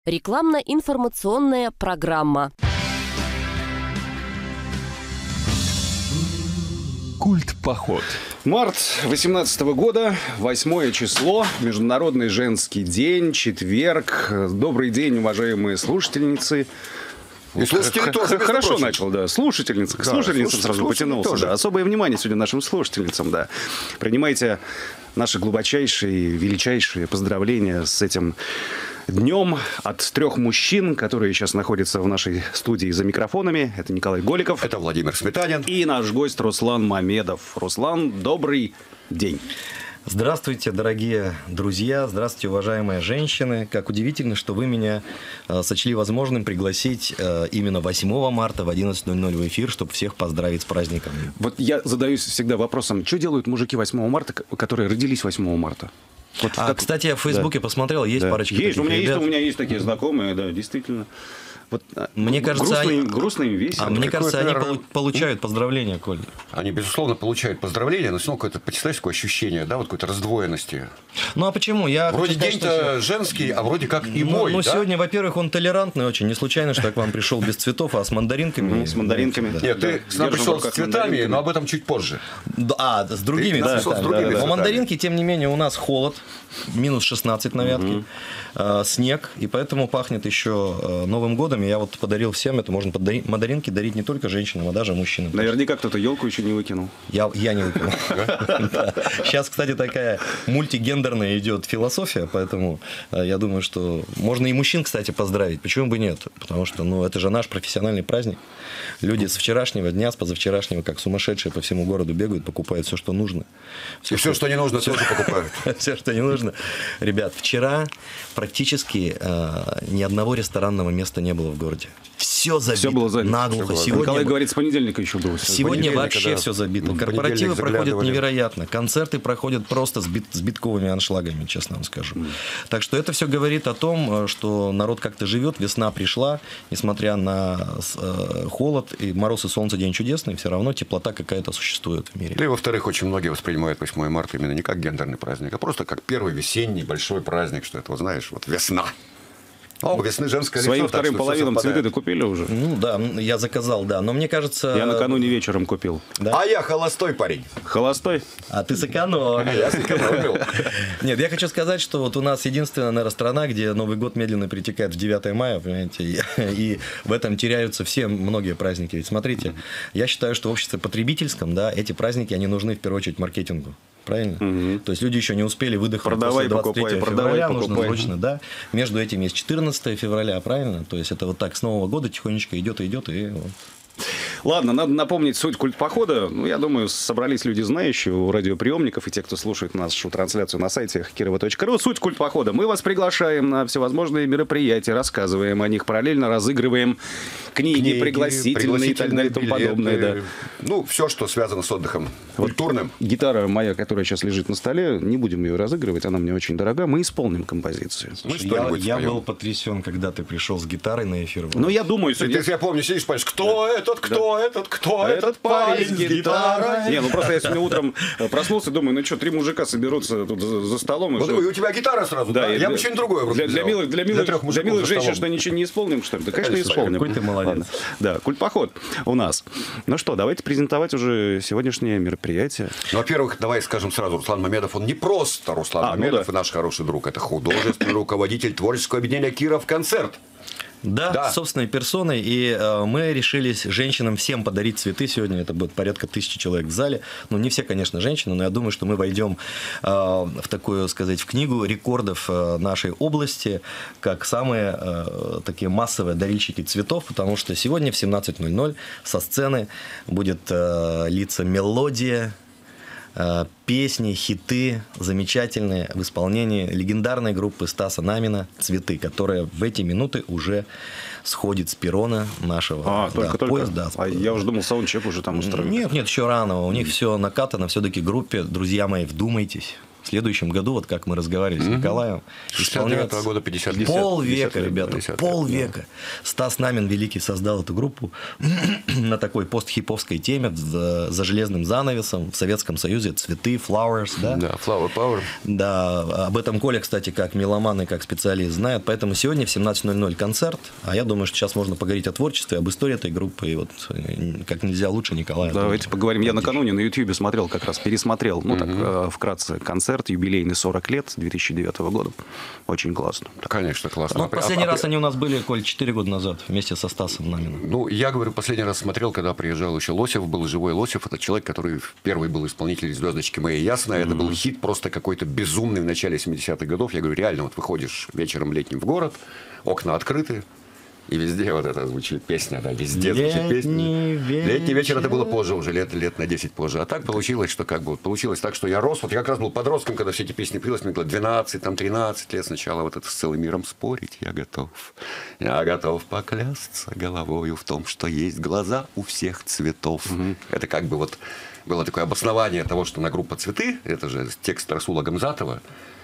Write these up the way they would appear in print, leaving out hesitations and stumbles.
Рекламно-информационная программа. Культ-поход. Март 2018 года, 8 число, Международный женский день, четверг. Добрый день, уважаемые слушательницы. И слушатели тоже, Хорошо начал, да. Слушательница. К слушательницам сразу потянулся. Да. Особое внимание сегодня нашим слушательницам, да. Принимайте наши глубочайшие, величайшие поздравления с этим днем от 3 мужчин, которые сейчас находятся в нашей студии за микрофонами. Это Николай Голиков. Это Владимир Сметанин. И наш гость Руслан Мамедов. Руслан, добрый день. Здравствуйте, дорогие друзья, здравствуйте, уважаемые женщины. Как удивительно, что вы меня сочли возможным пригласить именно 8 марта в 11:00 в эфир, чтобы всех поздравить с праздником. Вот я задаюсь всегда вопросом, что делают мужики 8 марта, которые родились 8 марта? Вот кстати, я в Фейсбуке посмотрел, есть парочка таких ребят. У меня есть такие знакомые, да, действительно. Вот, мне кажется, грустно им весело. Мне кажется, они получают поздравления, Коль. Они, безусловно, получают поздравления, но все равно какое-то, представляешь, такое ощущение, да, вот какой-то раздвоенности. Ну, а почему? Вроде день-то женский, а вроде как и мой, Ну, да? сегодня, во-первых, он толерантный очень. Не случайно, что я к вам пришел без цветов, а с мандаринками. С мандаринками. Нет, ты к нам пришел с цветами, но об этом чуть позже. С другими цветами. Но мандаринки, тем не менее, у нас холод, минус 16 на Вятке, снег, и поэтому пахнет еще Новым годом. И я вот подарил всем это. Можно мандаринки дарить не только женщинам, а даже мужчинам. Наверняка кто-то елку еще не выкинул. Я не выкинул. Сейчас, кстати, такая мультигендерная идет философия, поэтому я думаю, что можно и мужчин, кстати, поздравить. Почему бы нет? Потому что, это же наш профессиональный праздник. Люди с вчерашнего дня, с позавчерашнего, как сумасшедшие по всему городу бегают, покупают все, что нужно. И все, что не нужно, тоже покупают. Все, что не нужно. Ребят, вчера практически ни одного ресторанного места не было в городе. Все забито. Все было забито. Наглухо. Николай говорит, с понедельника еще было. Сегодня вообще все забито. Корпоративы проходят невероятно. Концерты проходят просто с битковыми аншлагами, честно вам скажу. Так что это все говорит о том, что народ как-то живет, весна пришла, несмотря на холод, и мороз и солнце день чудесный, все равно теплота какая-то существует в мире. Да и во-вторых, очень многие воспринимают 8 марта именно не как гендерный праздник, а просто как первый весенний большой праздник, что это, вот знаешь, вот весна. У весны женское лицо. Своим вторым половинам цветы докупили уже? Да, я заказал, да. Но мне кажется... Я накануне вечером купил. Да? А я холостой парень. Холостой? А ты сэкономил. Я сэкономил. Нет, я хочу сказать, что вот у нас единственная, наверное, страна, где Новый год медленно перетекает в 9 мая, понимаете, и в этом теряются все многие праздники. Ведь смотрите, я считаю, что в обществе потребительском, да, эти праздники, они нужны в первую очередь маркетингу. Правильно? То есть люди еще не успели выдохнуть после 23 февраля, нужно срочно, да. Между этим есть 14 февраля, правильно? То есть это вот так с Нового года тихонечко идет и вот. Ладно, надо напомнить суть культпохода. Я думаю, собрались люди знающие у радиоприемников и те, кто слушает нашу трансляцию на сайте kirova.ru. Суть культпохода. Мы вас приглашаем на всевозможные мероприятия, рассказываем о них, параллельно разыгрываем книги пригласительные и так далее и тому подобное. Да. Все, что связано с отдыхом культурным. Гитара моя, которая сейчас лежит на столе, не будем ее разыгрывать, она мне очень дорога. Мы исполним композицию. Я был потрясен, когда ты пришел с гитарой на эфир. Я думаю... Я помню, сидишь, понимаешь, кто этот парень с гитарой? Просто я сегодня утром проснулся, думаю, 3 мужика соберутся тут за столом. И у тебя гитара сразу, да? Я бы что-нибудь другое вроде для милых женщин, что ничего не исполним, что ли? Да, конечно, исполним. Какой ты молодец. Да, культпоход у нас. Ну что, давайте презентовать уже сегодняшнее мероприятие. Во-первых, давай скажем сразу, Руслан Мамедов, он не просто Руслан Мамедов и наш хороший друг, это художественный руководитель творческого объединения «Киров Концерт». Да, собственной персоной. И мы решились женщинам всем подарить цветы. Сегодня это будет порядка 1000 человек в зале. Не все, конечно, женщины, но я думаю, что мы войдем в такую, в книгу рекордов нашей области, как самые такие массовые дарильщики цветов, потому что сегодня в 17:00 со сцены будет литься мелодия, песни, хиты замечательные в исполнении легендарной группы Стаса Намина «Цветы», которая в эти минуты уже сходит с перрона нашего поезда. А я уже думал, саундчек уже там устроен. Нет, еще рано. У них все накатано. Все-таки группе, друзья мои, вдумайтесь. В следующем году, вот как мы разговаривали с Николаем, 69-го года 50 лет. Полвека, ребята, полвека. Стас Намин, великий, создал эту группу на такой постхиповской теме за железным занавесом в Советском Союзе. Цветы, flowers, да? Да, Flower Power. Да, об этом Коля, кстати, как меломан и как специалист знает. Поэтому сегодня в 17:00 концерт. А я думаю, что сейчас можно поговорить о творчестве, об истории этой группы. И вот как нельзя лучше Николая. Давайте поговорим. Я накануне на Ютьюбе смотрел, как раз пересмотрел, ну так, вкратце, концерт юбилейный 40 лет 2009 года. Очень классно. Конечно, классно. Ну, последний раз они у нас были, Коль, 4 года назад вместе со Стасом Наминым. Ну, я говорю, последний раз смотрел, когда приезжал еще Лосев, был живой Лосев. Это человек, который первый был исполнитель «Звездочки моей ясной». Это был хит просто какой-то безумный в начале 70-х годов. Я говорю, реально, вот выходишь вечером летним в город, окна открыты, и везде вот это звучит песня, да, везде звучит песня. Летний вечер это было позже, уже лет на 10 позже. А так получилось, что как бы вот получилось так, что я рос. Вот я как раз был подростком, когда все эти песни пились, мне было 12, там 13 лет сначала. Вот это с целым миром спорить я готов. Я готов поклясться головою в том, что есть глаза у всех цветов. Это как бы вот было такое обоснование того, что на группа «Цветы», это же текст Расула Гамзатова,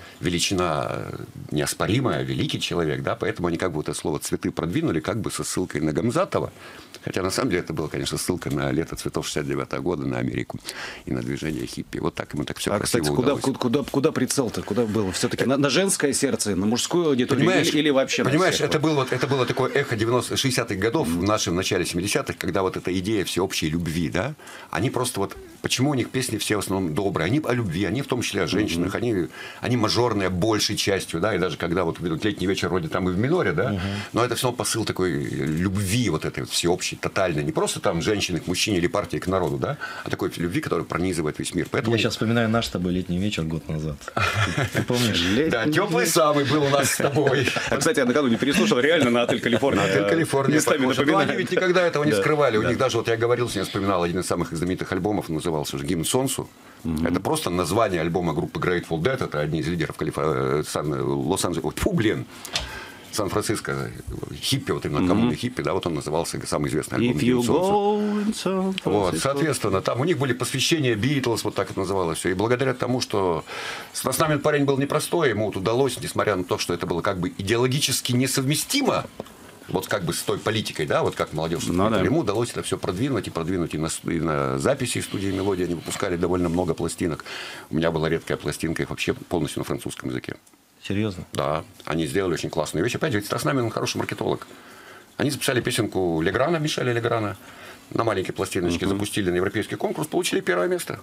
величина неоспоримая, великий человек, да, поэтому они как бы вот это слово «цветы» продвинули как бы со ссылкой на Гамзатова, хотя на самом деле это была, конечно, ссылка на лето цветов 69-го года, на Америку и на движение хиппи. Вот так ему так все красиво удалось. Куда прицел-то? Куда было? Все-таки на женское сердце, на мужскую аудиторию или вообще понимаешь, на всех? это было такое эхо 60-х годов в нашем начале 70-х, когда вот эта идея всеобщей любви, да, они просто вот, почему у них песни все в основном добрые, они о любви, они в том числе о женщинах, они мажорные большей частью, да, и даже когда вот летний вечер вроде там и в миноре, да, но это все равно посыл такой любви вот этой вот всеобщей, тотальной, не просто там женщины к мужчине или партии к народу, да, а такой любви, которая пронизывает весь мир. Поэтому я сейчас вспоминаю наш с тобой летний вечер год назад. Ты помнишь? Да, теплый самый был у нас с тобой. Кстати, я накануне переслушал реально на «Отель Калифорния». «Отель Калифорния» местами напоминает. они ведь никогда этого не скрывали. У них даже, вот я говорил, я вспоминал один из самых знаменитых альбомов, назывался же «Гимн Солнцу». Это просто название альбома группы Grateful Dead. Это одни из лидеров Сан-Франциско, хиппи, вот именно коммуны хиппи, да, вот он назывался самый известный альбом «Гимн Солнцу». Вот, соответственно, там у них были посвящения Битлз, вот так это называлось все. И благодаря тому, что с нами парень был непростой, ему вот удалось, несмотря на то, что это было как бы идеологически несовместимо, вот как бы с той политикой, да, вот как молодежь, ему удалось это все продвинуть и на записи студии «Мелодия». Они выпускали довольно много пластинок. У меня была редкая пластинка, их вообще полностью на французском языке. Серьезно? Да, они сделали очень классную вещь. Опять же, Стас Намин хороший маркетолог. Они записали песенку Леграна, Мишеля Леграна, на маленькой пластиночке, запустили на европейский конкурс, получили 1 место.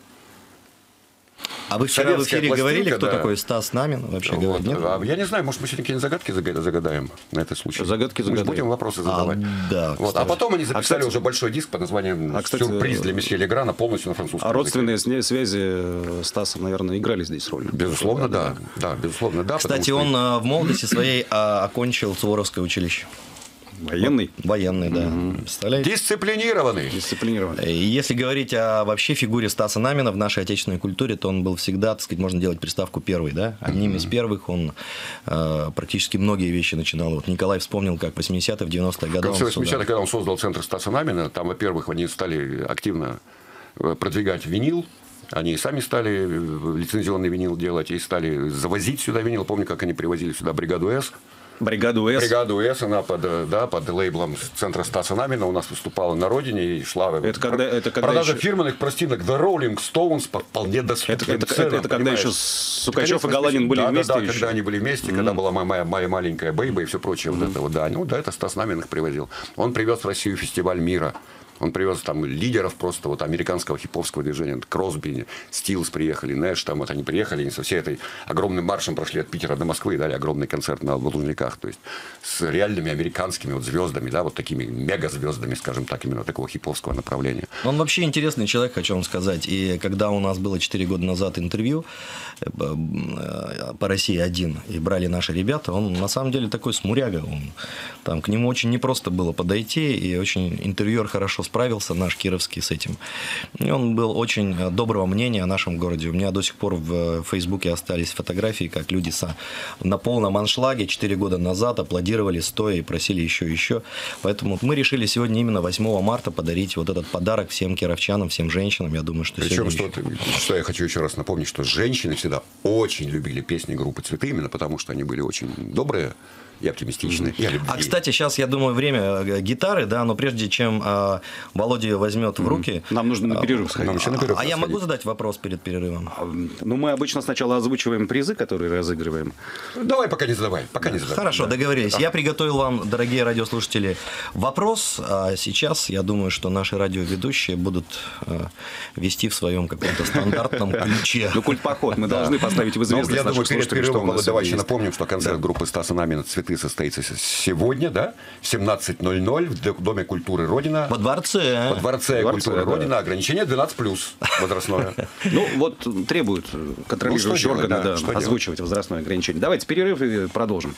А вы вчера в эфире говорили, кто да. такой Стас Намин? Вообще вот. Нет? Я не знаю, может, мы сегодня какие-нибудь загадки загадаем на этот случай. Загадки мы будем вопросы задавать. Да, вот. А потом они записали уже большой диск под названием «Сюрприз для месье Леграна», полностью на французском. А родственные связи Стаса, наверное, играли здесь роль? Безусловно, да. Безусловно, да. Кстати, он в молодости своей окончил Суворовское училище. Военный? Военный, да. Представляете? Дисциплинированный. И если говорить о вообще фигуре Стаса Намина в нашей отечественной культуре, то он был всегда, так сказать, можно делать приставку «первый», да? Одним из первых он практически многие вещи начинал. Вот Николай вспомнил, как в 80-х, в 90-х годах. В 80-х, когда он создал центр Стаса Намина, там, во-первых, они стали активно продвигать винил. Они сами стали лицензионный винил делать и стали завозить сюда винил. Помню, как они привозили сюда «Бригаду С». Бригаду С, она под лейблом центра Стаса Намина у нас выступала на родине и шла. Продажа фирменных пластинок The Rolling Stones по вполне доступным ценам. Это когда еще Сукачев и Галадин были вместе? Да, когда они были вместе, когда была моя маленькая Бейба и все прочее. Вот это вот, да. Ну, да, это Стас Намин их привозил. Он привез в Россию фестиваль мира. Он привез там лидеров просто вот американского хиповского движения. Кросби, Стилс приехали, Нэш, там вот они приехали, они со всей этой огромным маршем прошли от Питера до Москвы и дали огромный концерт на Лужниках. То есть с реальными американскими вот звездами, да, вот такими мегазвездами, скажем так, именно такого хиповского направления. Он вообще интересный человек, хочу вам сказать. И когда у нас было 4 года назад интервью по России 1, и брали наши ребята, он на самом деле такой смуряга. Там к нему очень непросто было подойти, и очень интервьюер хорошо справился, наш Кировский, с этим. И он был очень доброго мнения о нашем городе. У меня до сих пор в Фейсбуке остались фотографии, как люди на полном аншлаге 4 года назад аплодировали стоя и просили еще. Поэтому мы решили сегодня именно 8 марта подарить вот этот подарок всем кировчанам, всем женщинам. Я думаю, что причем, сегодня... что я хочу еще раз напомнить, что женщины всегда очень любили песни группы «Цветы», именно потому что они были очень добрые и оптимистичны. Кстати, сейчас, я думаю, время гитары, да, но прежде чем Володя ее возьмет в руки... Нам нужно на перерыв сходить. Я могу задать вопрос перед перерывом? Ну, мы обычно сначала озвучиваем призы, которые разыгрываем. Давай, пока не задавай. Хорошо, да. договорились. Я приготовил вам, дорогие радиослушатели, вопрос. А сейчас, я думаю, что наши радиоведущие будут вести в своем каком-то стандартном ключе. Ну, культ-поход. Мы должны поставить в известность я думаю, наших перед слушателей, что у перерывом, нас давай еще есть. напомним, что концерт группы Стаса Намина «Цветы» состоится сегодня, да, в 17:00 в Доме культуры «Родина». Во дворце. Во дворце культуры да. «Родина». Ограничение 12+, возрастное. Ну, вот требуют контролирующие Ну, что органы делать, да, что озвучивать возрастное ограничение. Давайте перерыв и продолжим.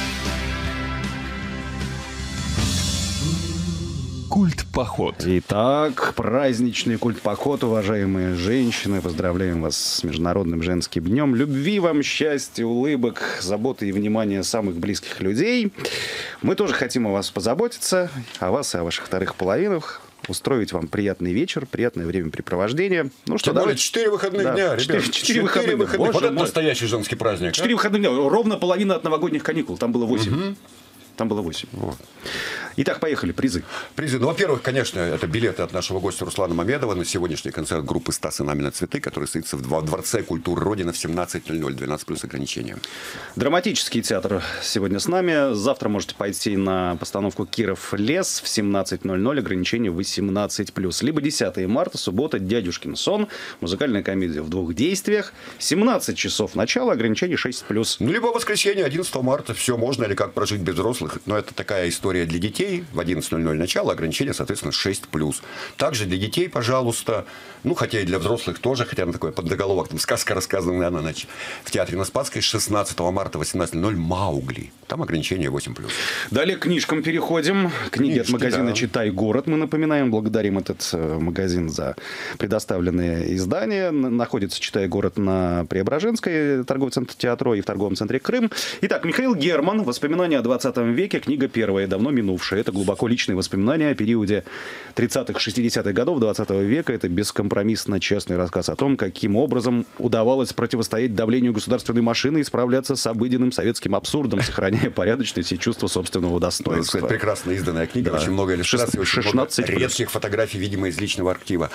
Культ-поход. Итак, праздничный культ-поход, уважаемые женщины. Поздравляем вас с Международным женским днем. Любви вам, счастья, улыбок, заботы и внимания самых близких людей. Мы тоже хотим о вас позаботиться, о вас и о ваших вторых половинах. Устроить вам приятный вечер, приятное времяпрепровождение. Ну что, Тем более давайте. 4 выходных Да, дня, ребят. 4 выходных дня. Вот Боже это мой. настоящий женский праздник. 4 выходных дня. Ровно половина от новогодних каникул. Там было 8. Там было 8. Вот. Итак, поехали. Призы. Призы. Ну, во-первых, конечно, это билеты от нашего гостя Руслана Мамедова на сегодняшний концерт группы Стаса Намина «Цветы», который состоится в Дворце культуры Родина в 17:00, 12+ ограничения. Драматический театр сегодня с нами. Завтра можете пойти на постановку «Киров-лес» в 17:00, ограничение 18+. Либо 10 марта, суббота, «Дядюшкин сон», музыкальная комедия в 2 действиях, 17 часов начала, ограничение 6+. Ну, либо воскресенье, 11 марта, все можно, или как прожить без взрослых. Но это такая история для детей. В 11:00 начало, ограничение, соответственно, 6+. Также для детей, пожалуйста, ну, хотя и для взрослых тоже, хотя на такой подзаголовок, там сказка рассказанная на ночь. В театре на Спасской 16 марта, 18:00 «Маугли». Там ограничение 8+. Далее к книжкам переходим. Книги от магазина да. «Читай город». Мы напоминаем, благодарим этот магазин за предоставленные издания. Находится «Читай город» на Преображенской, торговый центр «Театро» и в торговом центре «Крым». Итак, Михаил Герман. «Воспоминания о 20 веке». Книга первая, давно минувшая. Это глубоко личные воспоминания о периоде 30-х, 60-х годов 20 века. Это бескомпромиссно честный рассказ о том, каким образом удавалось противостоять давлению государственной машины и справляться с обыденным советским абсурдом, сохраняя порядочность и чувство собственного достоинства. Кстати, прекрасно изданная книга, Да. очень много иллюстраций, очень много 16+. редких фотографий, видимо, из личного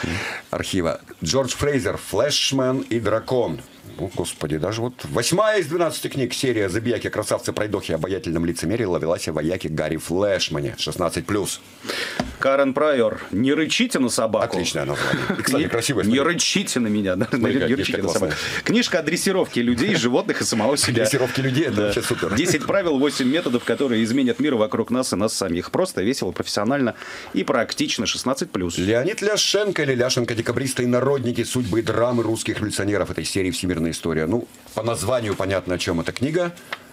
архива. Джордж Фрейзер, «Флэшмен и дракон». О, господи, даже вот 8 из 12 книг серия «Забияки, красавцы, пройдохи, обаятельном лицемерии» ловилась о вояке Гарри Флэшмане, 16+. Карен Прайор. «Не рычите на собаку». Отличное название. И, кстати, красивое. Не рычите на меня. Да? Смотри, Не рычите на собаку. Книжка о дрессировке людей, животных и самого себя. Дрессировки людей, это вообще супер. 10 правил, 8 методов, которые изменят мир вокруг нас и нас самих. Просто, весело, профессионально и практично. 16+. Леонид Ляшенко или Ляшенко, декабристы и народники, судьбы и драмы русских революционеров этой серии «Всемирная история». Ну, по названию понятно, о чем эта книга.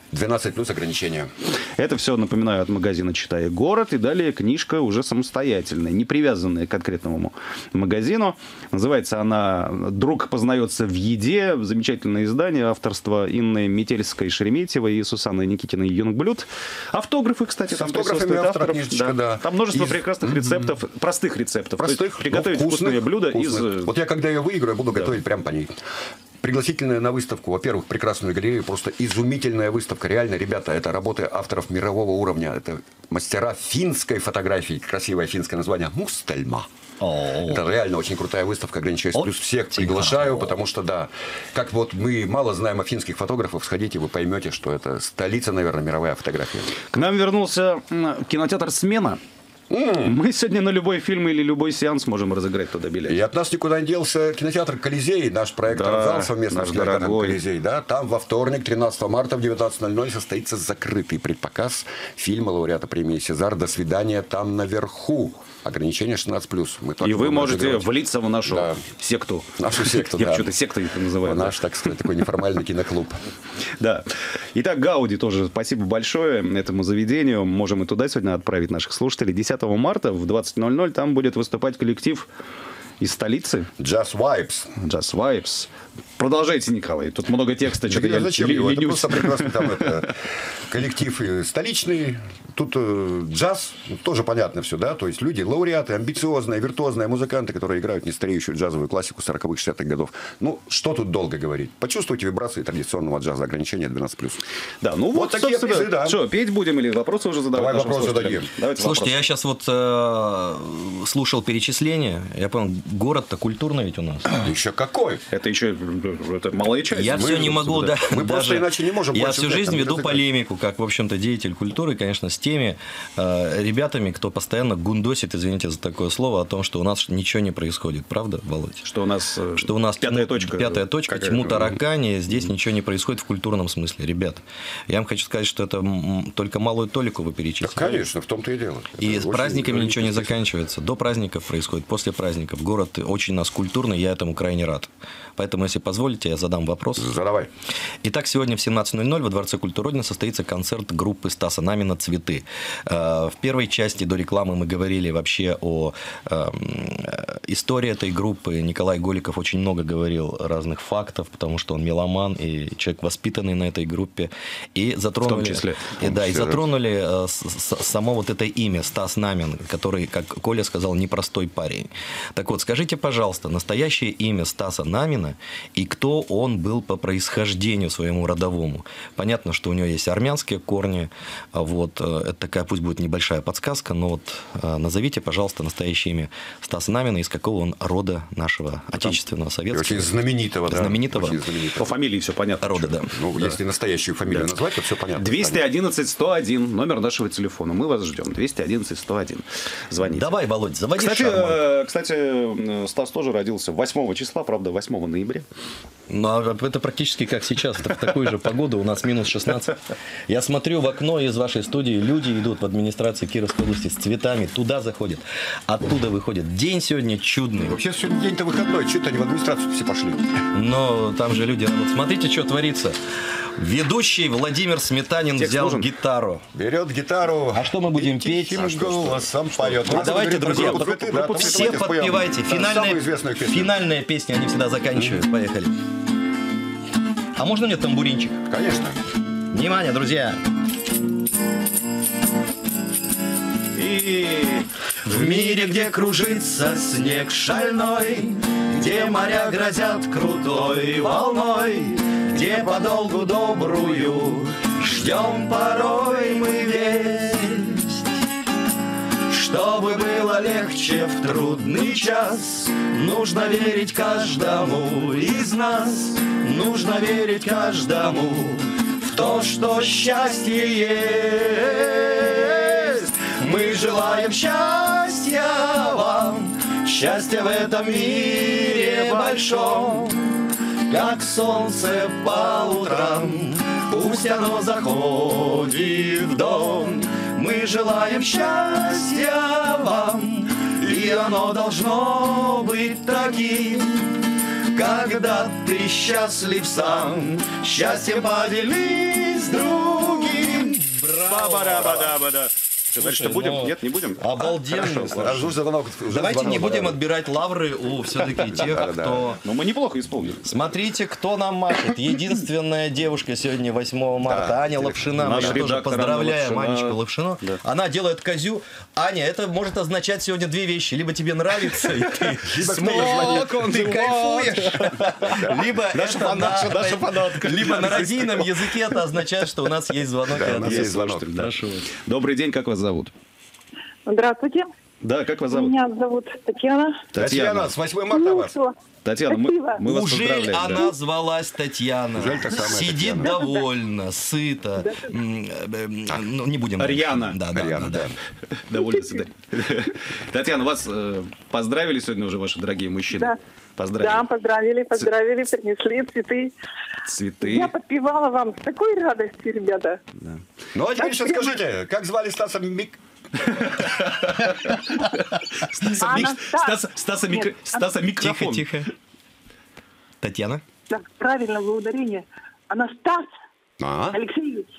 12+ ограничения. Это все, напоминаю, от магазина «Читай город». И далее книжка уже самостоятельная, не привязанная к конкретному магазину. Называется она «Друг познается в еде». Замечательное издание авторства Инны Метельской-Шереметьевой и Сусанны Никитиной Юнгблюд. Автографы, кстати, С там автографами присутствуют автора авторов. книжечка, да. Там множество Из- прекрасных рецептов, простых рецептов. То есть Простых, приготовить но вкусные блюда вкусных. из... Вот я, когда ее выиграю, буду готовить прямо по ней. Пригласительная на выставку. Во-первых, прекрасную галерею. Просто изумительная выставка. Реально, ребята, это работы авторов мирового уровня. Это мастера финской фотографии. Красивое финское название. Мустельма. Это реально очень крутая выставка. Ограничаюсь. Плюс всех приглашаю, потому что, да, как вот мы мало знаем о финских фотографах, сходите, вы поймете, что это столица, наверное, мировая фотография. К нам вернулся кинотеатр «Смена». Мы сегодня на любой фильм или любой сеанс можем разыграть туда билет. И от нас никуда не делся кинотеатр «Колизей», наш проект «Артзал» совместно наш с кинотеатром дорогой. «Колизей». Да, там во вторник, 13 марта в 19:00 состоится закрытый предпоказ фильма лауреата премии «Сезар». До свидания там наверху. Ограничение 16+. Мы И вы будем можете разыгрывать. влиться в нашу Да. секту. Нашу секту, Я да. что-то сектой это называю. Наш, так сказать, такой неформальный киноклуб. Да. Итак, Гауди тоже спасибо большое этому заведению. Можем и туда сегодня отправить наших слушателей. 10 марта в 20:00 там будет выступать коллектив из столицы. Jazz Vibes. Jazz Vibes. Продолжайте, Николай. Тут много текста. Что-то я Зачем его? Это ленюсь. просто прекрасный там коллектив столичный. Тут джаз, тоже понятно все, да? То есть люди лауреаты, амбициозные, виртуозные музыканты, которые играют нестареющую джазовую классику 40-х, 60-х годов. Ну, что тут долго говорить? Почувствуйте вибрации традиционного джаза, ограничения 12+. Да, ну вот такие собственно, призы, да. Что, петь будем или вопросы уже задавать? Давай нашим вопросы слушателям? зададим. Давайте Слушайте, вопросы. я сейчас вот слушал перечисления. Я понял, город-то культурный ведь у нас. Еще какой? Это еще это малая часть. Я все не могу, да. Мы просто иначе не можем Я больше всю взять, жизнь там, веду языка. полемику, как, в общем-то, деятель культуры, конечно, с теми ребятами, кто постоянно гундосит, извините за такое слово, о том, что у нас ничего не происходит. Правда, Володь? Что у нас, Что у нас пятая точка. Пятая точка, Какая? тьму таракани, здесь ничего не происходит в культурном смысле. Ребят, я вам хочу сказать, что это только малую толику вы Да, перечислили. конечно, в том-то и дело. И Это с очень праздниками ничего не интересно. заканчивается. До праздников происходит, после праздников. Город очень у нас культурный, я этому крайне рад. Поэтому, если позволите, я задам вопрос. Задавай. Итак, сегодня в 17:00 во Дворце культуры Родины состоится концерт группы Стаса Намина «Цветы». В первой части до рекламы мы говорили вообще о истории этой группы. Николай Голиков очень много говорил разных фактов, потому что он меломан и человек, воспитанный на этой группе. И затронули, В том числе. и затронули само вот это имя Стас Намин, который, как Коля сказал, непростой парень. Так вот, скажите, пожалуйста, настоящее имя Стаса Намина и кто он был по происхождению своему родовому. Понятно, что у него есть армянские корни. Вот, это такая, пусть будет небольшая подсказка, но вот назовите, пожалуйста, настоящее имя Стаса Намина, из какого он рода нашего отечественного, И советского. очень знаменитого, да. Знаменитого. Очень знаменитого. По фамилии все понятно. Рода, да. Ну, если настоящую фамилию назвать, то все понятно. 211-101, номер нашего телефона. Мы вас ждем. 211-101. Звоните. Давай, Володь, заводи шарман. Кстати, Стас тоже родился 8 числа, правда, 8 ноября. Ну, а это практически как сейчас. Это в такую же погоду. У нас минус 16. Я смотрю в окно из вашей студии. Люди идут в администрации Кировской области с цветами. Туда заходят. Оттуда выходят. День сегодня чудный. Вообще сегодня день-то выходной. Что-то они в администрацию все пошли. Но там же люди... Вот смотрите, что творится. Ведущий Владимир Сметанин Текст взял нужен? гитару. Берет гитару. А что мы будем петь? Тихим голосом поет. А давайте, друзья, группу все подпевайте. Самую известную песню. Финальная песня, они всегда заканчивают. Поехали. А можно мне тамбуринчик? Конечно. Внимание, друзья. И В мире, где кружится снег шальной, где моря грозят крутой волной, где подолгу добрую ждем порой мы весть. Чтобы было легче в трудный час, нужно верить каждому из нас, нужно верить каждому в то, что счастье есть. Мы желаем счастья вам, счастья в этом мире большом, как солнце по утрам, пусть оно заходит в дом. Мы желаем счастья вам, и оно должно быть таким, когда ты счастлив сам, счастьем поделись с другим. Ба-ба-да-ба-да-ба-да. Что, дальше-то будем? ну, Нет, не будем? Обалденно. Давайте не будем отбирать лавры у все-таки тех, кто... Ну, мы неплохо исполнили. Смотрите, кто нам машет. Единственная девушка сегодня 8 марта. Аня Лапшина. Мы Наш ее тоже редактор поздравляем, Анна Анечку Лапшина. Лапшину. Да. Она делает козю. Аня, это может означать сегодня две вещи. Либо тебе нравится, и ты смог, ты кайфуешь. Либо это наша фанатка. либо на радийном языке это означает, что у нас есть звонок. Да, у нас есть звонок. Прошу. Добрый день, как вас зовут? Здравствуйте. Да, как вас зовут? Меня зовут Татьяна. Татьяна, с 8 марта вас. Что? Татьяна, Спасибо. мы вас Ужель поздравляем. да. она звалась Татьяна? Ужель та самая Сидит Татьяна? довольно, сыто. Ну, не будем. Рьяно. Да. Довольно сюда. Татьяна, вас поздравили сегодня уже ваши дорогие мужчины? Да. Поздравили. Да, поздравили, принесли цветы. Цветы. Я подпевала вам с такой радостью, ребята. Ну, а теперь еще скажите, как звали Стаса Стаса микрофон. Тихо. Татьяна? Так, правильного ударения. Анастас А? Алексеевич.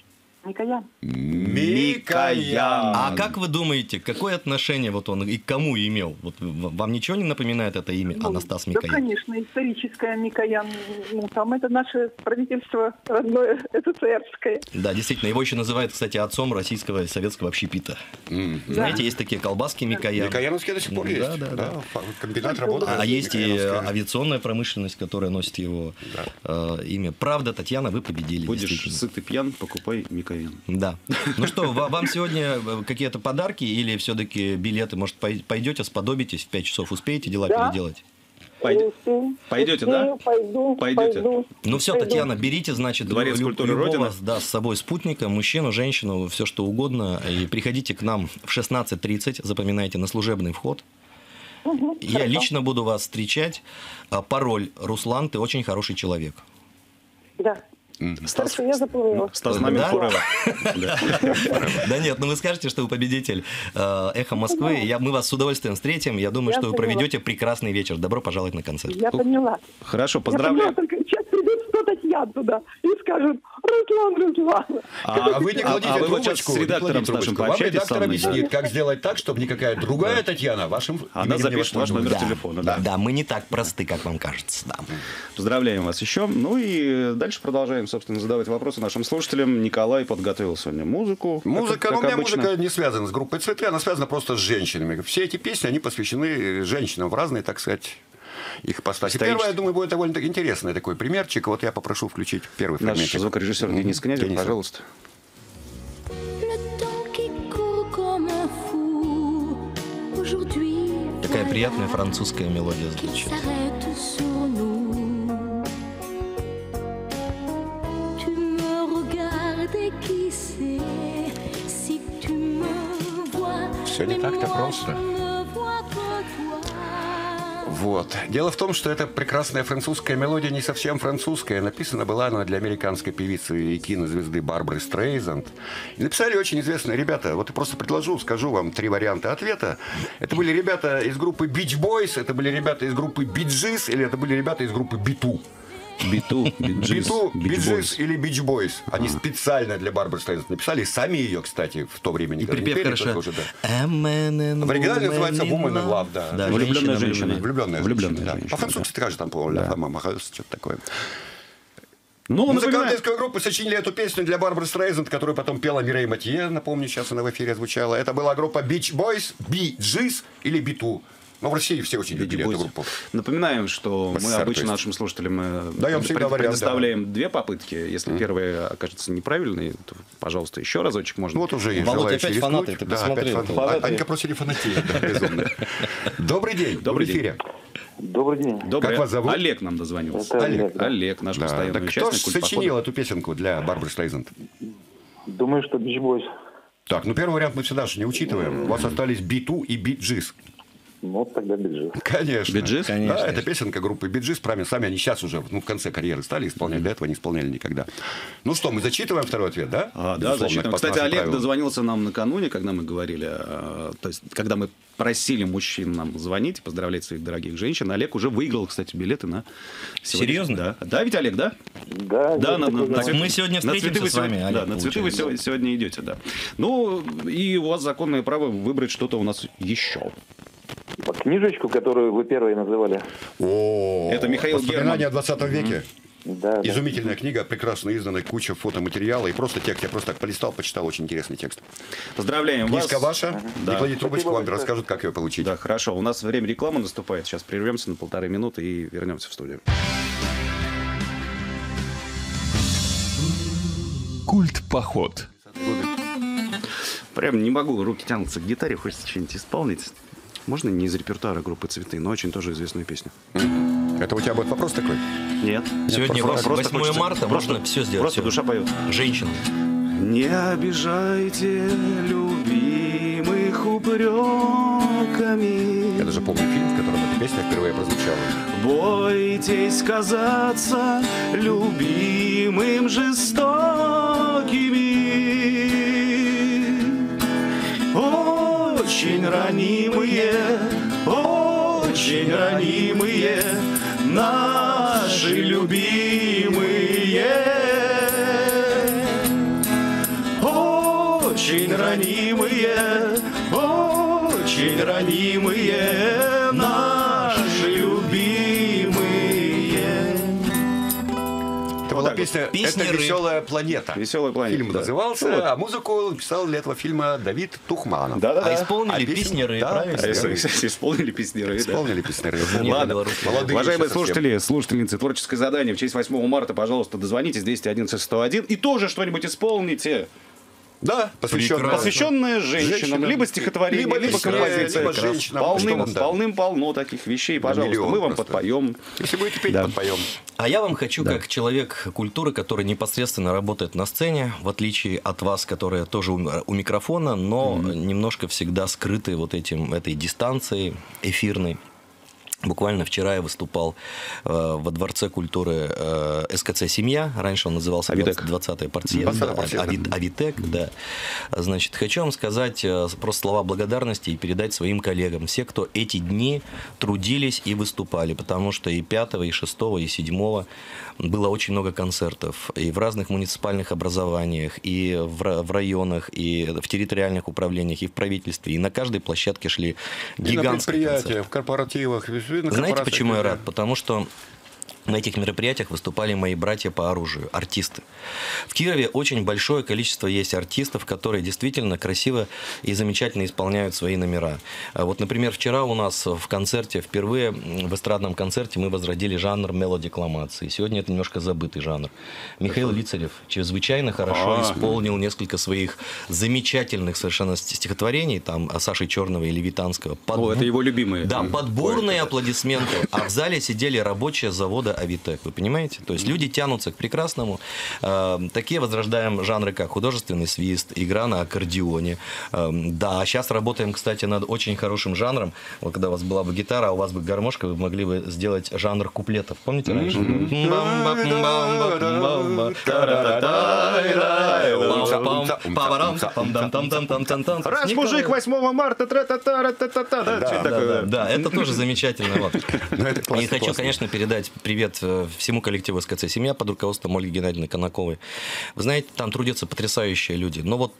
Микоян. Микоян. А как вы думаете, какое отношение вот он и к кому имел? Вот вам ничего не напоминает это имя, Анастас Да, Микоян? конечно, историческое Микоян. Ну, там это наше правительство родное, СССРское. Да, действительно, его еще называют, кстати, отцом российского и советского общепита. Знаете, есть такие колбаски Микоян. Микояновские до сих пор есть. Да. Комбинат работает. А есть и Микояновская. авиационная промышленность, которая носит его имя. Правда, Татьяна, вы победили. Будешь действительно. сыт и пьян, покупай Микоян. Да. Ну что, вам сегодня какие-то подарки или все-таки билеты? Может, пойдете, сподобитесь в 5 часов, успеете дела Да. переделать? Пойдете, да? Пойду. Пойдете? Ну все, Пойду. Татьяна, берите, значит, Дворец культуры любого, Родина. да, с собой спутника, мужчину, женщину, все что угодно. И приходите к нам в 16:30, запоминайте, на служебный вход. Я лично буду вас встречать. Пароль: Руслан, ты очень хороший человек. Да. Стас, Хорошо, я запомнила. Стас Намин Да? Форева. Да нет, ну вы скажете, что вы победитель «Эхо Москвы». Мы вас с удовольствием встретим. Я думаю, Я что вы поняла. проведете прекрасный вечер. Добро пожаловать на концерт. Я поняла. Хорошо, Я поняла, поздравляю. только сейчас придет 100 Татьян туда и скажут: Руслан. А вы не кладите вы вот сейчас трубочку. с не редактором кладите нашим трубочку. Вам пообщайтесь редактор со мной, да. объяснит, как сделать так, чтобы никакая другая Татьяна вашим Она именем не запишет ваш номер воспользовалась. телефона. Да, Да. мы не так просты, как вам кажется. Да. Поздравляем вас еще. Ну и дальше продолжаем, собственно, задавать вопросы нашим слушателям. Николай подготовил сегодня музыку. Музыка, как ну, у меня обычно. музыка не связана с группой «Цветы», она связана просто с женщинами. Все эти песни, они посвящены женщинам в разные, так сказать, их ипостаси. Первое, я думаю, будет довольно интересный такой примерчик. Вот я попрошу включить первый Наш фрагментик. звукорежиссер Денис Князев, Денис. пожалуйста. Le temps qui court comme un fou. Aujourd'hui, Такая приятная французская мелодия qu'il звучит. s'arrête sur nous. Tu me regardes et qui sait si tu me vois. Всё не mais так-то moi, просто. je ne vois que toi. Вот. Дело в том, что эта прекрасная французская мелодия не совсем французская. Написана была она для американской певицы и кинозвезды Барбары Стрейзанд. И написали очень известные ребята. Вот я просто скажу вам 3 варианта ответа. Это были ребята из группы Beach Boys, это были ребята из группы Bee Gees, или это были ребята из группы B2. Биту, Биту, Бич Биджис или Бич Бойс. Они специально для Барбары Стрейзанд написали. И сами ее, кстати, в то время И никогда не припев пели, хорошо. только уже, да. A man and В оригинале woman называется in Woman in Love, да. Да, Влюбленная женщина. Влюбленная Влюбленная женщина, да. женщина, По-французски скажет там, по-моему, «La femme amoureuse», что-то такое. Ну, Музыканты напоминаю, из той группы сочинили эту песню для Барбары Стрейзанд, которую потом пела Мирей Матье, напомню, сейчас она в эфире звучала. Это была группа Beach Boys, Bee Gees или B2. Но в России все очень любили эту группу. напоминаем, что мы СССР, то обычно есть. нашим слушателям Даем всегда вариант, предоставляем 2 попытки. Если первая окажется неправильной, то, пожалуйста, еще разочек можно. Ну вот уже есть Володя, желающие опять рискнуть. фанаты, ты Да, посмотри. опять фанаты. Анька просили фанатеть, да, безумно. Добрый день, Добрый в эфире. Добрый день. Добрый. Как вас зовут? Олег нам дозвонился. Это Олег, Олег, да. Олег, наш Да, постоянный да кто участник ж «Культпохода». сочинил эту песенку для Барбары Стрейзанд? Думаю, что Beach Boys. Так, ну первый вариант мы всегда же не учитываем. У вас остались B2 и Bee Gees. Ну, вот тогда Beach Boys. Конечно. Bee Gees? Конечно. Да, это песенка группы Bee Gees. Правильно, сами они сейчас уже в конце карьеры стали исполнять. До этого не исполняли никогда. Ну что, мы зачитываем второй ответ, да? Да, Безусловно, зачитываем. по Кстати, нашим Олег правилам. дозвонился нам накануне, когда мы говорили, то есть, когда мы просили мужчин нам звонить, поздравлять своих дорогих женщин. Олег уже выиграл, кстати, билеты на сегодня. Серьезно? Да. Да, ведь Олег, да? Да, Да, есть на такой цветы- мы сегодня на цветы встретимся вы с вами, сегодня- Олег, Да, на цветы вы получается. сегодня идете, да. Ну, и у вас законное право выбрать что-то у нас еще. книжечку, которую вы первой называли. О, Это Михаил «Воспоминания о 20 веке». Да, да. Изумительная книга, прекрасно изданная, куча фотоматериала и просто текст. Я просто так полистал, почитал, очень интересный текст. Поздравляем вас. Книжка ваша, Да. не клади трубочку, Спасибо вам большое. расскажут, как ее получить. Да, хорошо. У нас время рекламы наступает. Сейчас прервемся на 1,5 минуты и вернемся в студию. Культ-поход. Прям не могу, руки тянутся к гитаре, хочется что-нибудь исполнить. Можно не из репертуара группы «Цветы», но очень тоже известную песню. Это у тебя будет вопрос такой? Нет. Сегодня Просто 8 хочется- марта, можно все сделать. Просто всё. душа поет. Женщина. Не обижайте любимых упреками. Я даже помню фильм, в котором эта песня впервые прозвучала. Бойтесь казаться любимым жестокими. Очень ранимые наши любимые. очень ранимые, наши любимые. Это была песня Песня «Это рыб». веселая планета». «Веселая планета», Фильм да. назывался, Ну вот. а музыку писал для этого фильма Давид Тухманов. Да-да-да. А исполнили песню- песнеры, да, правильно? Исполнили песнеры. Исполнили песнеры. Ладно, Молодые уважаемые еще совсем. слушатели, слушательницы, творческое задание в честь 8 марта, пожалуйста, дозвонитесь 211-101 и тоже что-нибудь исполните. Да, Посвященное женщинам, либо стихотворение, либо либо веселое, композиция. либо женщинам. Что вам, да? Полным-полно таких вещей, пожалуйста, Миллион мы вам просто. подпоем. Если будете петь, Да. подпоем. А я вам хочу, как человек культуры, который непосредственно работает на сцене, в отличие от вас, которые тоже у микрофона, но немножко всегда скрыты вот этой дистанцией эфирной. Буквально вчера я выступал во Дворце культуры СКЦ «Семья». Раньше он назывался Авитек. 20-й партия. 20-й партия, да. Авитек, да. Значит, хочу вам сказать просто слова благодарности и передать своим коллегам. Все, кто эти дни трудились и выступали. Потому что и 5, и 6, и 7 было очень много концертов. И в разных муниципальных образованиях, и в районах, и в территориальных управлениях, и в правительстве. И на каждой площадке шли И на гигантские концерты. предприятиях, в корпоративах. Знаете, почему я рад? Потому что на этих мероприятиях выступали мои братья по оружию, артисты. В Кирове очень большое количество есть артистов, которые действительно красиво и замечательно исполняют свои номера. Вот, например, вчера у нас в концерте, впервые в эстрадном концерте мы возродили жанр мелодикламации. Сегодня это немножко забытый жанр. Михаил Лицарев чрезвычайно хорошо исполнил несколько своих замечательных совершенно стихотворений, там, Саши Черного и Левитанского. Это его любимые. Да, под бурные аплодисменты. А в зале сидели рабочие завода Авитек. Вы понимаете? То есть люди тянутся к прекрасному. Такие возрождаем жанры, как художественный свист, игра на аккордеоне. Да, сейчас работаем, кстати, над очень хорошим жанром. Вот когда у вас была бы гитара, а у вас бы гармошка, вы могли бы сделать жанр куплетов. Помните раньше? Раз мужик 8 марта, тра-та-та-ра-та-та-та. Да, это тоже замечательно. Вот. это И хочу, конечно, передать привет всему коллективу СКЦ «Семья» под руководством Ольги Геннадьевны Конаковой. Вы знаете, там трудятся потрясающие люди. Но вот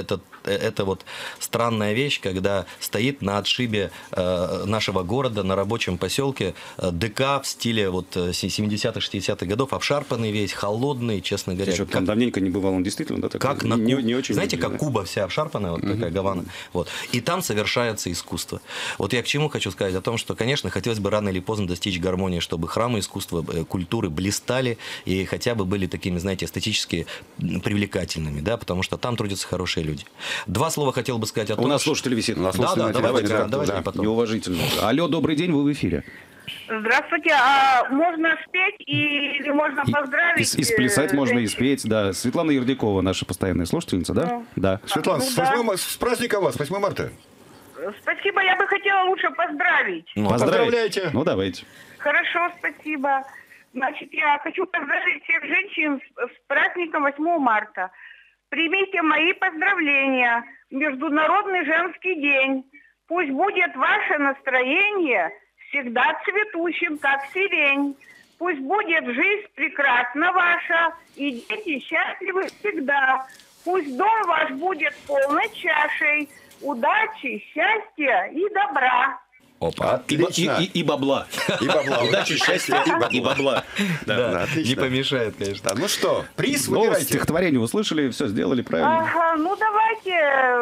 это вот странная вещь, когда стоит на отшибе нашего города, на рабочем поселке, ДК в стиле вот 70-х, 60-х годов, обшарпанный весь, холодный, честно говоря. Что там давненько не бывал, он действительно, да, такой, Как на не очень. знаете, люблю, как да. Куба вся обшарпанная, вот такая Гавана. Вот. И там совершается искусство. Вот я к чему хочу сказать? О том, что, конечно, хотелось бы рано или поздно достичь гармонии, чтобы храмы искусства, культуры блистали и хотя бы были такими, знаете, эстетически привлекательными, да, потому что там трудятся хорошие люди. Два слова хотел бы сказать о том, У нас слушатель висит. У нас Да, слушатель да, на телефоне, давайте да. потом. Неуважительно. Алло, добрый день, вы в эфире. Здравствуйте, а можно спеть или можно поздравить? И сплясать можно, и женщин? спеть, да. Светлана Ердякова, наша постоянная слушательница, да? Да. Светлана, с праздником вас, 8 марта. Спасибо, я бы хотела лучше поздравить. Поздравляйте. Ну, давайте. Хорошо, спасибо. Значит, я хочу поздравить всех женщин с праздником 8 марта. Примите мои поздравления. Международный женский день. Пусть будет ваше настроение всегда цветущим, как сирень. Пусть будет жизнь прекрасна ваша, и дети счастливы всегда. Пусть дом ваш будет полной чашей удачи, счастья и добра. Опа. Отлично. И бабла. И бабла. Удачи, счастья и бабла. Да, отлично. не помешает, конечно. Да, ну что, приз Ну, выбирайте. стихотворение услышали, все сделали правильно. Ага, ну давайте,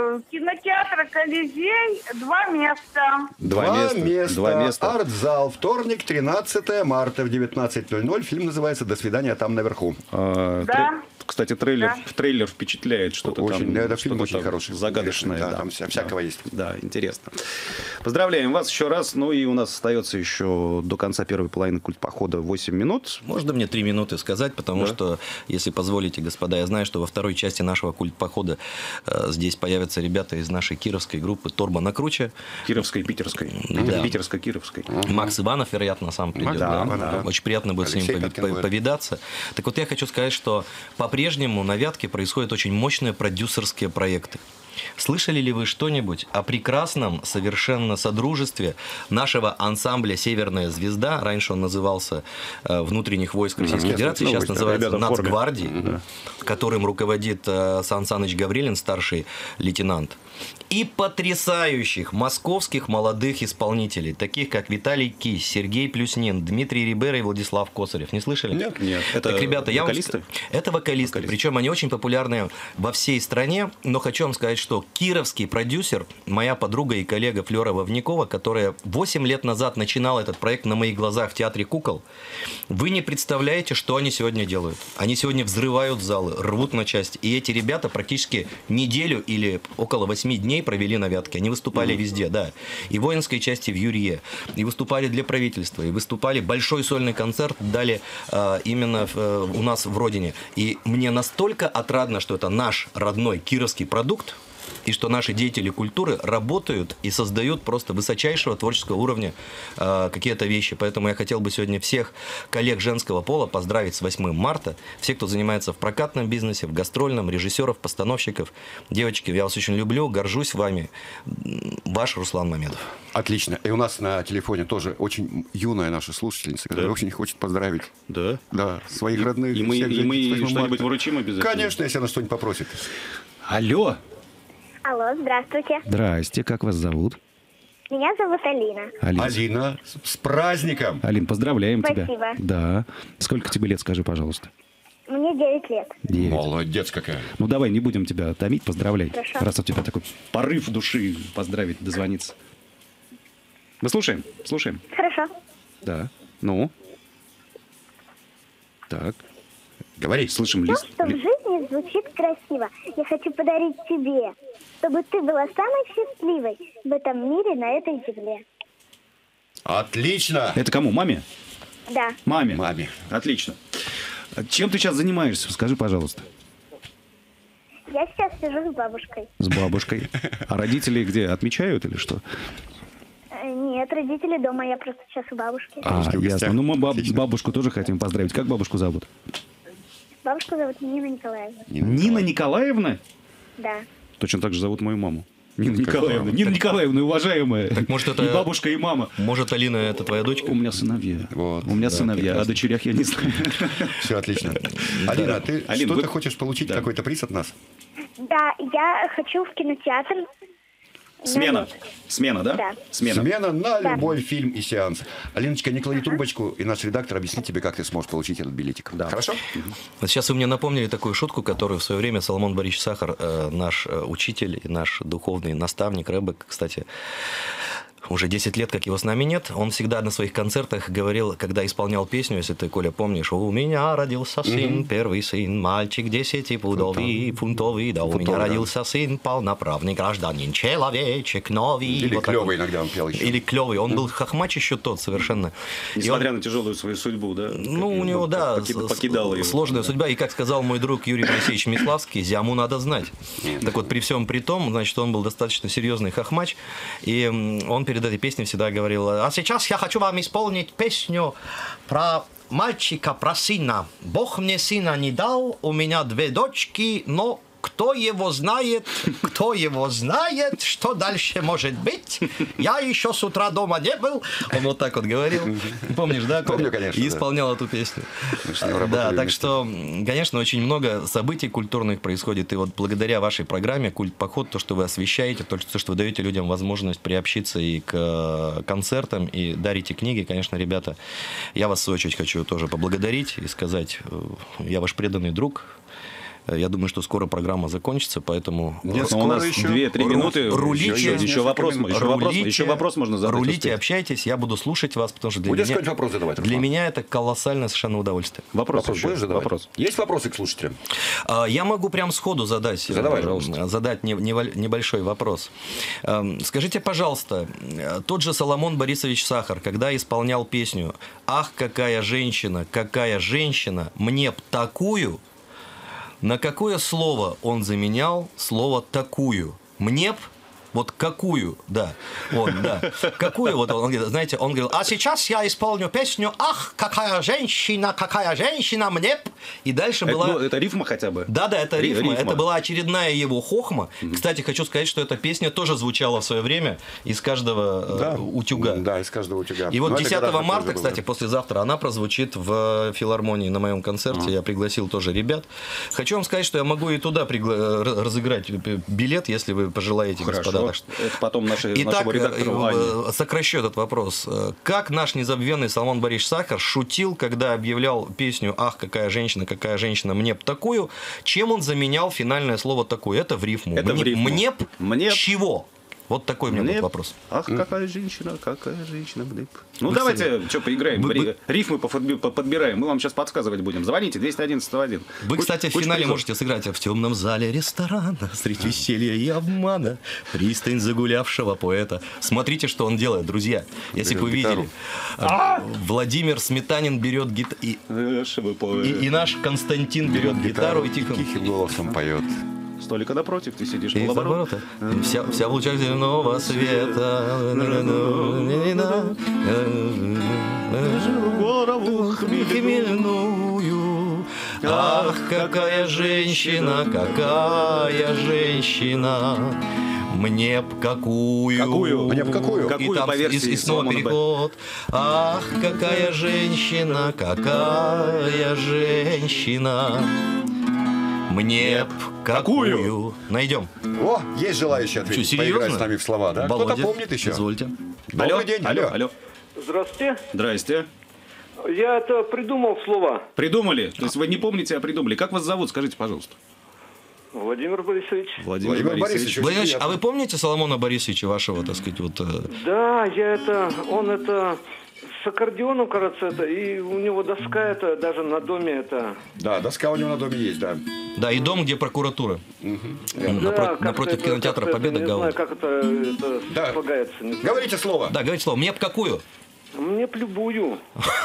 кинотеатр «Колизей», 2 места. Два места. Два места. Артзал. Вторник, 13 марта в 19:00. Фильм называется «До свидания там наверху». Да. Кстати, трейлер впечатляет, что-то Очень, там. да, это фильм что-то очень там хороший. загадочное. Да, Да, там всякого есть. Да, интересно. Поздравляем вас еще раз. Ну и у нас остается еще до конца первой половины культпохода 8 минут. Можно мне 3 минуты сказать, потому что, если позволите, господа, я знаю, что во второй части нашего культпохода здесь появятся ребята из нашей кировской группы «Торба на круче». Кировской, питерской. Да. Питерско-кировской. Макс Иванов, вероятно, сам придет. Да, да. да. Очень приятно будет Алексей с ним Пяткин будет. повидаться. Так вот, я хочу сказать, что по-прежнему на Вятке происходят очень мощные продюсерские проекты. Слышали ли вы что-нибудь о прекрасном совершенно содружестве нашего ансамбля «Северная звезда»? Раньше он назывался «Внутренних войск Российской Федерации», сейчас называется «Нацгвардии», которым руководит Сан Саныч Гаврилин, старший лейтенант. И потрясающих московских молодых исполнителей, таких как Виталий Кись, Сергей Плюснин, Дмитрий Рибера и Владислав Косарев. Не слышали? Нет, нет. Это так, ребята, вокалисты? Это вокалисты. Причем они очень популярны во всей стране. Но хочу вам сказать, что кировский продюсер, моя подруга и коллега Флёра Вовнякова, которая 8 лет назад начинала этот проект на моих глазах в Театре кукол, вы не представляете, что они сегодня делают. Они сегодня взрывают залы, рвут на части. И эти ребята практически неделю или около 8 дней провели на Вятке. Они выступали везде, да. И в воинской части в Юрье, и выступали для правительства, и выступали, большой сольный концерт дали именно у нас в родине. И мне настолько отрадно, что это наш родной кировский продукт, и что наши деятели культуры работают и создают просто высочайшего творческого уровня какие-то вещи. Поэтому я хотел бы сегодня всех коллег женского пола поздравить с 8 марта. Все, кто занимается в прокатном бизнесе, в гастрольном, режиссеров, постановщиков. Девочки, я вас очень люблю, горжусь вами. Ваш Руслан Мамедов. Отлично. И у нас на телефоне тоже очень юная наша слушательница, которая очень хочет поздравить. Да? Да, своих родных. И мы что-нибудь вручим обязательно? Конечно, если она что-нибудь попросит. Алло! Алло, здравствуйте. Здрасте, как вас зовут? Меня зовут Алина. Алина, с праздником! Алин, поздравляем тебя. Спасибо. Да. Сколько тебе лет, скажи, пожалуйста? Мне 9 лет. 9. Молодец какая. Ну давай, не будем тебя томить, поздравляй. Хорошо. Раз у тебя такой порыв души поздравить, дозвониться. Мы слушаем? Слушаем. Хорошо. Да. Ну? Так. Говори. Слышим Все, лист. что в жизни звучит красиво, я хочу подарить тебе, чтобы ты была самой счастливой в этом мире, на этой земле. Отлично! Это кому? Маме? Да. Маме. Маме. Отлично. Чем ты сейчас занимаешься? Скажи, пожалуйста. Я сейчас сижу с бабушкой. С бабушкой. А родители где? Отмечают или что? Нет, родители дома, я просто сейчас у бабушки. Ясно. Ну, мы бабушку тоже хотим поздравить. Как бабушку зовут? Бабушку зовут Нина Николаевна. Нина Николаевна? Да. Точно так же зовут мою маму. Нина Николаевна. Нина Николаевна, уважаемая. Так, может, это... И бабушка, и мама. Может, Алина, это твоя дочка? У меня сыновья. Вот, У меня да, сыновья. прекрасно. О дочерях я не знаю. Все отлично. Алина, ты Алин, что-то вы- хочешь получить, какой-то приз от нас? Да, я хочу в кинотеатр. Смена. Смена, да? Да. Смена. Смена на Да. любой фильм и сеанс. Алиночка, не клади трубочку, и наш редактор объяснит тебе, как ты сможешь получить этот билетик. Да. Хорошо? Вот сейчас вы мне напомнили такую шутку, которую в свое время Соломон Борисович Сахар, наш учитель и наш духовный наставник, рэбе, кстати, уже 10 лет, как его с нами нет, он всегда на своих концертах говорил, когда исполнял песню, если ты, Коля, помнишь, «У меня родился сын, первый сын, мальчик 10 фунтовый, да, у меня родился сын, полноправный гражданин, человечек новый». Или Вот так клевый вот. иногда он пел еще. Или клевый. Он был хохмач еще тот совершенно. И Несмотря на тяжелую свою судьбу, да? ну, у него, да, покидала его. сложная судьба. И, как сказал мой друг Юрий Моисеевич Миславский, зяму надо знать. Так вот, при всем при том, значит, он был достаточно серьезный хохмач, и он перед этой песней всегда говорил: а сейчас я хочу вам исполнить песню про мальчика, про сына. Бог мне сына не дал, у меня 2 дочки, но кто его знает, что дальше может быть? Я еще с утра дома не был. Он вот так вот говорил. Помнишь, да? Помню, конечно, И да. исполнял эту песню. Мы с ним работали Да, так вместе. что, конечно, очень много событий культурных происходит. И вот благодаря вашей программе «Культ Поход», то, что вы освещаете, то, что вы даете людям возможность приобщиться и к концертам, и дарите книги, конечно, ребята, я вас, в свою очередь, хочу тоже поблагодарить и сказать, я ваш преданный друг. Я думаю, что скоро программа закончится, поэтому... Нет, Но у нас еще 2-3 минуты. Рулите. Еще вопрос можно задать. Рулите, успеть. общайтесь, я буду слушать вас, потому что для Будешь меня... какой-нибудь вопрос задавать, Для Руслан? меня это колоссальное совершенно удовольствие. Вопрос еще. будешь задавать? Вопрос. Есть вопросы к слушателям? Я могу прям сходу задать, Задавай, пожалуйста. задать небольшой вопрос. Скажите, пожалуйста, тот же Соломон Борисович Сахар, когда исполнял песню «Ах, какая женщина, мне б такую», на какое слово он заменял слово «такую»? Мне б, вот какую, да, вот, да, какую, вот он говорит, знаете, он говорил, а сейчас я исполню песню «Ах, какая женщина, мне б И дальше была... Ну, это рифма хотя бы? Да, это рифма. Рифма. Это была очередная его хохма. Кстати, хочу сказать, что эта песня тоже звучала в свое время из каждого утюга. Да, из каждого утюга. И вот Но это 10 гораздо марта, позже было. кстати, послезавтра она прозвучит в филармонии на моем концерте. Я пригласил тоже ребят. Хочу вам сказать, что я могу и туда разыграть билет, если вы пожелаете, господа. Хорошо. Это потом нашему Итак, редактору Ване. сокращу этот вопрос. Как наш незабвенный Соломон Борисович Сахар шутил, когда объявлял песню «Ах, какая женщина, мне б такую», чем он заменял финальное слово «такую»? Это в рифму. Это в рифму. Мне б Мне б. чего? Вот такой у меня был вопрос. Ах, какая женщина, мне. Ну, Вы, давайте, что, поиграем. вы- Рифмы подбираем. Мы вам сейчас подсказывать будем. Звоните, 211-101. Вы, кстати, в финале призов. можете сыграть в темном зале ресторана, средь веселья и обмана, пристань загулявшего поэта. Смотрите, что он делает, друзья. Если бы вы видели. Владимир Сметанин берет гитару, и наш Константин берет гитару и тихо. Тихим голосом поет. Столика напротив, ты сидишь И наоборот. вся в лучах земного света. Хмельную. Ах, какая женщина, мне б какую. Какую? Мне б какую? И Какую там по версии и снова Соломона Б? переход. Ах, какая женщина, мне б какую. Найдем. О, есть желающие ответить, Что, поиграть серьезно? с нами в слова, да? Володя, Кто-то помнит еще? Извольте. Добрый день, алло. Здравствуйте. Здрасте. Я это придумал слова. Придумали? То есть вы не помните, а придумали. Как вас зовут? Скажите, пожалуйста. Владимир Борисович. Владимир Борисович. Борисович. Владимир Ильич, а вы помните Соломона Борисовича вашего, так сказать, вот... Да, он с аккордеоном, кажется, и у него доска это даже на доме это. Да, доска у него на доме есть, да. Да, и дом, где прокуратура. Как-то Напротив это- кинотеатра как-то Победа, это, не знаю, Гаут. как это Да. слагается. не знаю. Говорите слово. Да, говорите слово. Мне б какую? Мне б любую.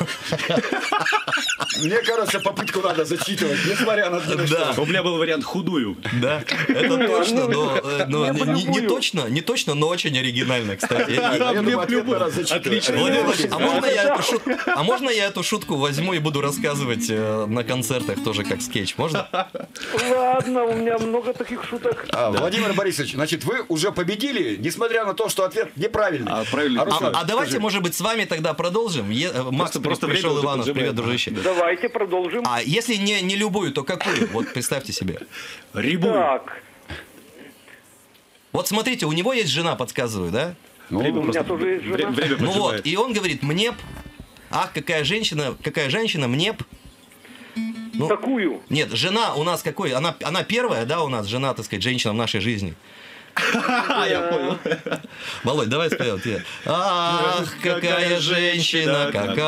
Мне кажется, попытку надо зачитывать, несмотря на то, Да. У меня был вариант худую. Да, это точно, но мне бы не любую. не точно, но очень оригинально, кстати. Я думаю, ответ надо зачитывать. Отлично. Владимир Владимирович, а можно я эту шутку возьму и буду рассказывать на концертах тоже как скетч? Можно? Ладно, у меня много таких шуток. Владимир Борисович, значит, вы уже победили, несмотря на то, что ответ неправильный. Правильно. Руслан, А давайте, скажи. может быть, с вами тогда продолжим. Макс просто пришел, время Иванов, уже привет, поджимает. дружище. Давайте продолжим. А если не любую, то какую? Вот представьте себе. Рябую. Так, Вот смотрите, у него есть жена, подсказываю, да? у меня тоже есть жена. Время Ну вот, поджимает. и он говорит, мне б... Ах, какая женщина, мне б... Ну, Такую. нет, жена у нас какой? Она первая, да, у нас жена, так сказать, женщина в нашей жизни. Я понял. Володь, давай споем. Ах, какая женщина,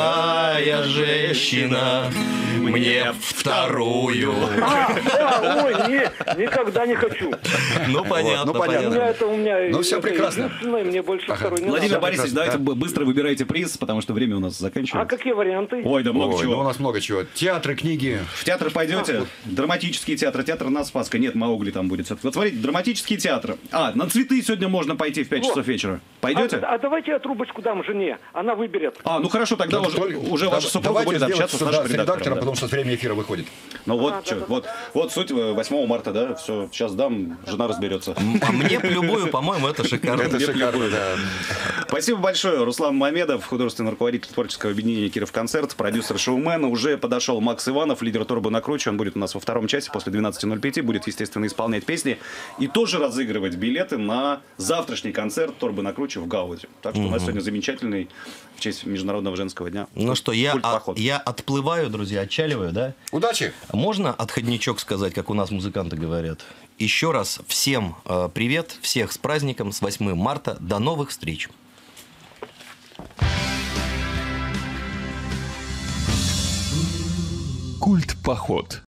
мне б вторую. Ой, никогда не хочу. Ну, понятно, ну, понятно. У меня Ну, всё это прекрасно. единственное, мне больше второй не Владимир надо. Борисович, давайте быстро выбирайте приз, потому что время у нас А заканчивается. какие варианты? Ой, да много Ой, чего. ну у нас много чего. Театры, книги. В театр пойдете? Драматический театр. Театр на Спасской. Нет, Маугли там будет. Вот смотрите, драматический театр. На цветы сегодня можно пойти в 5 часов вечера. Пойдете? А давайте я трубочку дам жене, она выберет. Ну хорошо, тогда уже ваша супруга Давайте будет сделать общаться с сюда нашим с редактором, редактором. Да. потому что время эфира выходит. Ну вот суть 8 марта, да, все, сейчас дам, жена разберется. А мне б любую, по-моему, это шикарно. Это шикарно, да. Спасибо большое. Руслан Мамедов, художественный руководитель творческого объединения «Киров Концерт», продюсер шоумена. Уже подошел Макс Иванов, лидер Турбо на Круче. Он будет у нас во втором часе после 12:05. Будет, естественно, исполнять песни и тоже разыгрывать билеты на завтрашний концерт Турбо на Круче в Гауде. Так что у нас сегодня замечательный в честь Международного женского дня. Ну что, я Культ-поход. отплываю, друзья, отчаливаю, да? Удачи! Можно отходничок сказать, как у нас музыканты говорят? Еще раз всем привет, всех с праздником, с 8 марта. До новых встреч. Культ-поход.